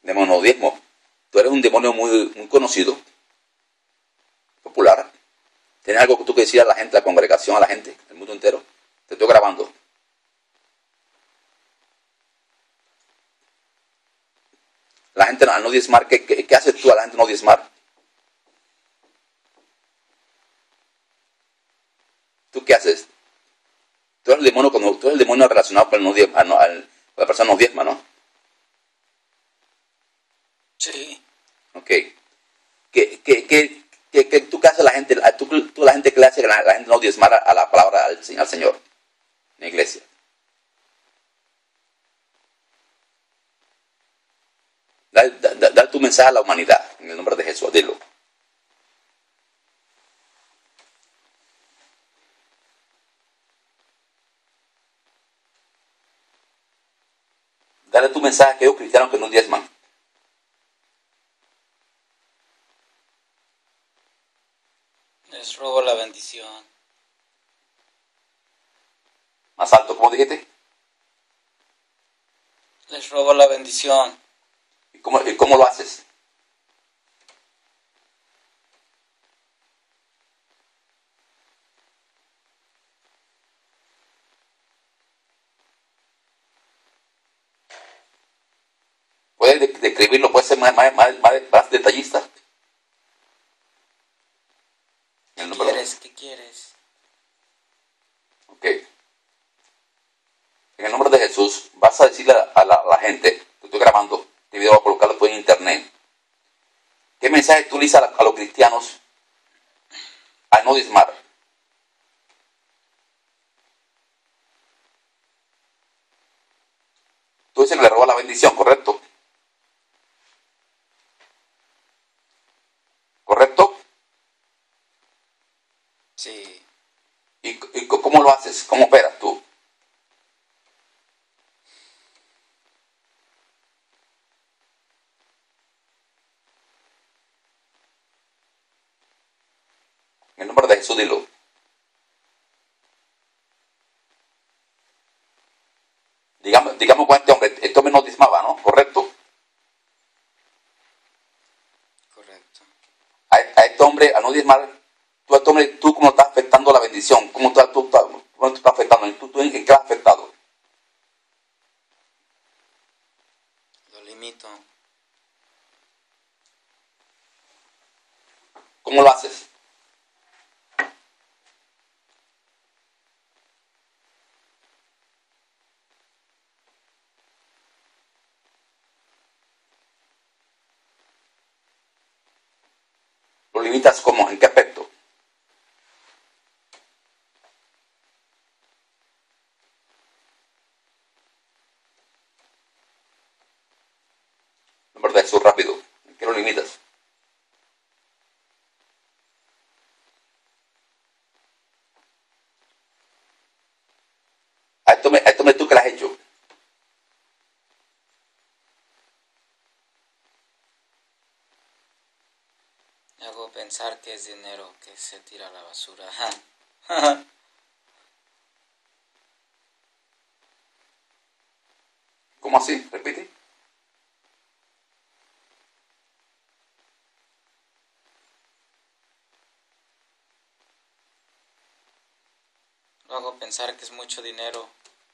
Demonio diezmo. Tú eres un demonio muy conocido, popular. ¿Tienes algo que tú que decir a la gente, a la congregación, a la gente, al mundo entero? Te estoy grabando. La gente al no diezmar, ¿qué haces tú a la gente no diezmar? ¿Tú qué haces? Tú eres el demonio, cuando tú eres el demonio relacionado con el no diezma, la persona no diezma, ¿no? Sí. Ok. ¿Tú qué haces a la gente? ¿Tú la gente que le hace que la gente no diezmar a la palabra al Señor? En la iglesia. Da tu mensaje a la humanidad, en el nombre de Jesús, dilo. Dale tu mensaje a aquellos cristianos que no diezman. Les robo la bendición. Más alto, ¿cómo dijiste? Les robo la bendición. ¿Y cómo lo haces? ¿Puedes describirlo? ¿Puedes ser más detallista? ¿Qué quieres? Ok. En el nombre de Jesús, vas a decirle a la gente, que estoy grabando este video, voy a colocarlo después en internet. ¿Qué mensaje tú le dices a los cristianos a no diezmar? Tú dices que le roba la bendición, ¿correcto? ¿Correcto? Sí. ¿Y cómo lo haces? ¿Cómo operas tú? En el nombre de Jesús, dilo. Digamos con este hombre no diezmaba, ¿no? ¿Correcto? Correcto. A este hombre, a no diezmar, tú cómo estás afectando la bendición, cómo tú estás afectando, ¿tú en qué has afectado? Lo limito. ¿Cómo lo haces? ¿Lo limitas cómo? ¿En qué aspecto? En verdad, eso rápido. ¿En qué lo limitas? A esto me tú que lo has hecho. Me hago pensar que es dinero que se tira a la basura. ¿Cómo así? Repite. Lo hago pensar que es mucho dinero.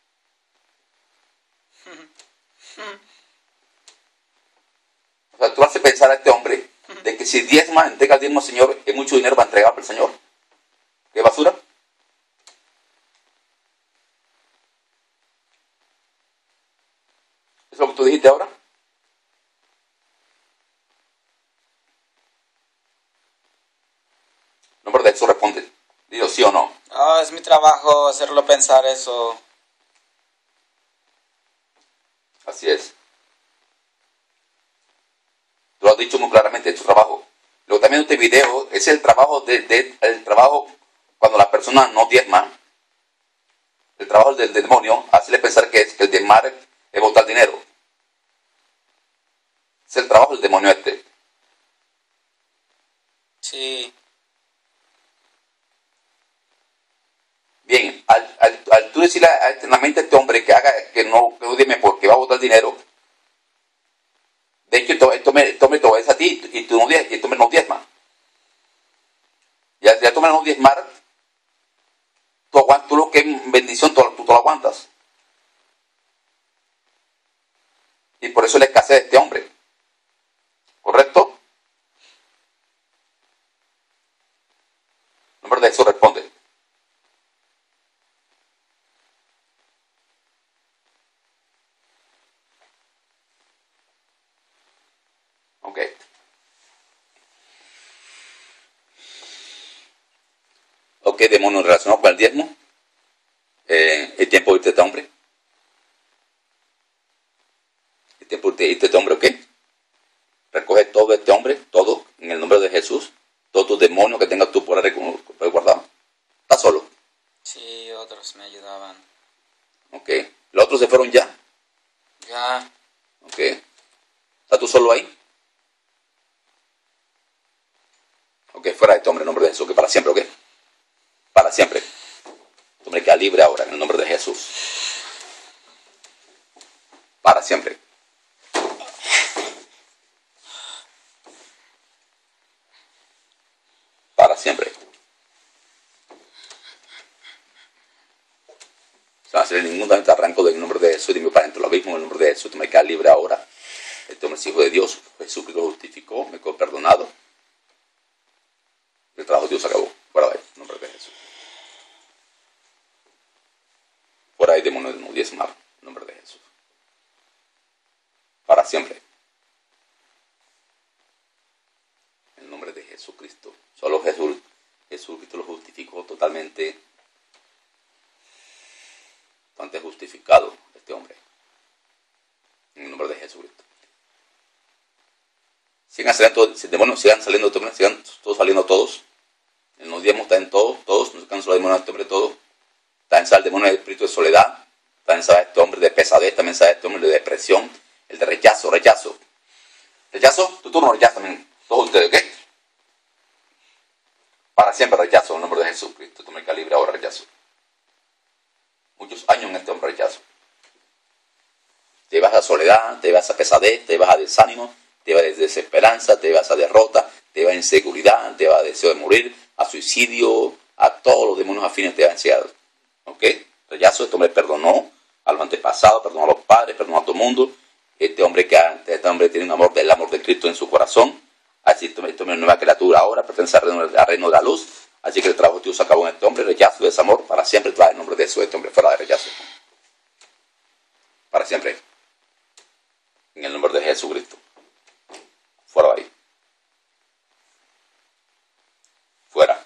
O sea, tú haces pensar a este hombre de que si diezma, entrega el diezmo al Señor, es mucho dinero para entregar al Señor. ¿Qué basura? ¿Es lo que tú dijiste ahora? Nombre de Jesús, responde. Digo sí o no. Es mi trabajo hacerlo pensar eso. Así es. Tú lo has dicho muy claramente, es tu trabajo. Luego también este video es el trabajo el trabajo cuando la persona no diezma. El trabajo del demonio, hacerle pensar que el diezmar es botar dinero. Es el trabajo del demonio este. Sí. Bien, al tú decirle en la mente a este hombre que no diezme porque va a botar dinero, de este hombre te obedece a ti y tú este hombre no diezma. Ya este hombre no diezmar, tú lo que es bendición, tú lo aguantas. Y por eso la escasez de este hombre. ¿Correcto? El nombre de Jesús responde. Ok. Ok, demonio relacionado con el diezmo. El tiempo de irte este hombre. El tiempo de irte este hombre, ok. Recoge todo este hombre, todo, en el nombre de Jesús. Todos tus demonios que tengas tú por ahí guardados. ¿Estás solo? Sí, otros me ayudaban. Ok. ¿Los otros se fueron ya? Ya. Ok. ¿Estás tú solo ahí? Ok, fuera de este hombre en el nombre de Jesús, que para siempre, ok. Para siempre. Este hombre queda libre ahora en el nombre de Jesús. Para siempre. Para siempre. Se va a hacer ningún daño, te arranco del nombre de Jesús y mi Padre entre los abismos en el nombre de Jesús. Tú me quedas libre ahora. Este hombre es hijo de Dios. Jesús que lo justificó, me quedó perdonado. El trabajo de Dios acabó. Fuera de ahí, en nombre de Jesús. Fuera de demonios no diezmar, en nombre de Jesús. Para siempre. En el nombre de Jesucristo. Solo Jesucristo lo justificó totalmente justificado este hombre. En el nombre de Jesucristo. Sigan saliendo todos, demonios, sigan saliendo todos. En los diezmos están todos, no se cansan los demonios de este hombre, todos. También sale el demonio del espíritu de soledad. También sale este hombre de pesadez, también sale este hombre de depresión, el de rechazo. ¿Rechazo? Tu turno rechazo también. Todos ustedes, ¿ok? Para siempre rechazo en el nombre de Jesucristo. Tú me calibre ahora rechazo. Muchos años en este hombre rechazo. Te vas a soledad, te vas a pesadez, te vas a desánimo, te vas a desesperanza, te vas a derrota, te vas a inseguridad, te vas a deseo de morir, a suicidio, a todos los demonios afines te va a enseñar. ¿Ok? Rechazo, este hombre perdonó a los antepasados, perdonó a los padres, perdonó a todo el mundo. Este hombre tiene un amor, el amor de Cristo en su corazón. Así este hombre es una nueva criatura ahora, pertenece al reino de la luz. Así que el trabajo de Dios acabó en este hombre, rechazo, desamor, para siempre trae el nombre de Jesús, este hombre fuera de rechazo. Para siempre. En el nombre de Jesucristo. Fuera de ahí. Fuera.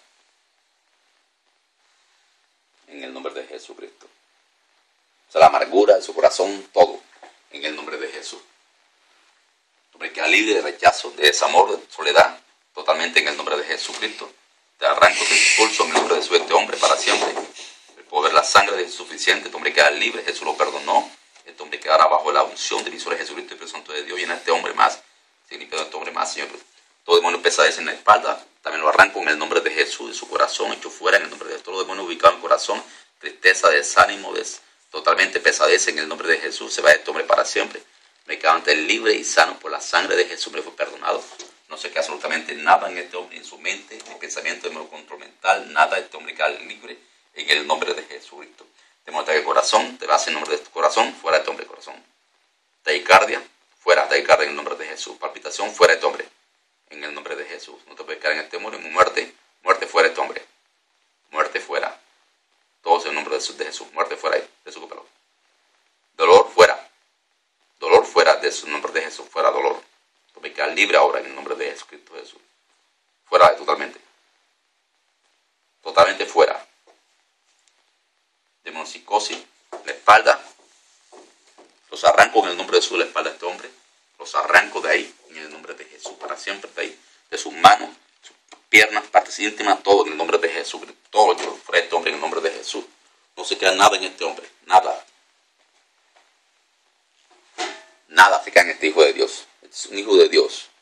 En el nombre de Jesucristo. O sea, la amargura de su corazón, todo. En el nombre de Jesús. El hombre queda libre de rechazo, de desamor, de soledad. Totalmente en el nombre de Jesucristo. Te arranco, te expulso en el nombre de Jesús, este hombre para siempre. El poder, la sangre es suficiente. Este hombre queda libre, Jesús lo perdonó. Este hombre quedará bajo la unción de visores de Jesucristo y el Santo de Dios. Y en este hombre más, significa este hombre más, Señor. Todo demonio pesadez en la espalda, también lo arranco en el nombre de Jesús, de su corazón, hecho fuera en el nombre de todo demonio ubicado en el corazón, tristeza, desánimo, totalmente pesadez en el nombre de Jesús. Se va este hombre para siempre. Me quedo ante él libre y sano por la sangre de Jesús, me fue perdonado. No se queda absolutamente nada en este hombre, en su mente, ni pensamiento de control mental, nada. Este hombre queda libre en el nombre de Jesucristo. Te muestra que el corazón, te vas en nombre de tu corazón, fuera de este hombre corazón. Taquicardia, fuera, taquicardia en el nombre de Jesús. Palpitación, fuera de este hombre, en el nombre de Jesús. No te puedes quedar en este mundo, en muerte, muerte fuera de este hombre. Muerte fuera. Todos en el nombre de Jesús, muerte fuera de su pelo. Dolor fuera. Dolor fuera de su nombre de Jesús, fuera dolor. Tú puedes quedar libre ahora en el nombre de Jesucristo Jesús. Fuera de totalmente. Totalmente fuera. Demonopsicosis, la espalda. Los arranco en el nombre de Jesús, la espalda de este hombre. Los arranco de ahí, en el nombre de Jesús, para siempre de ahí. De sus manos, sus piernas, partes íntimas, todo en el nombre de Jesús. Todo fuera de este hombre en el nombre de Jesús. No se queda nada en este hombre, nada. Nada se queda en este hijo de Dios. Es un hijo de Dios.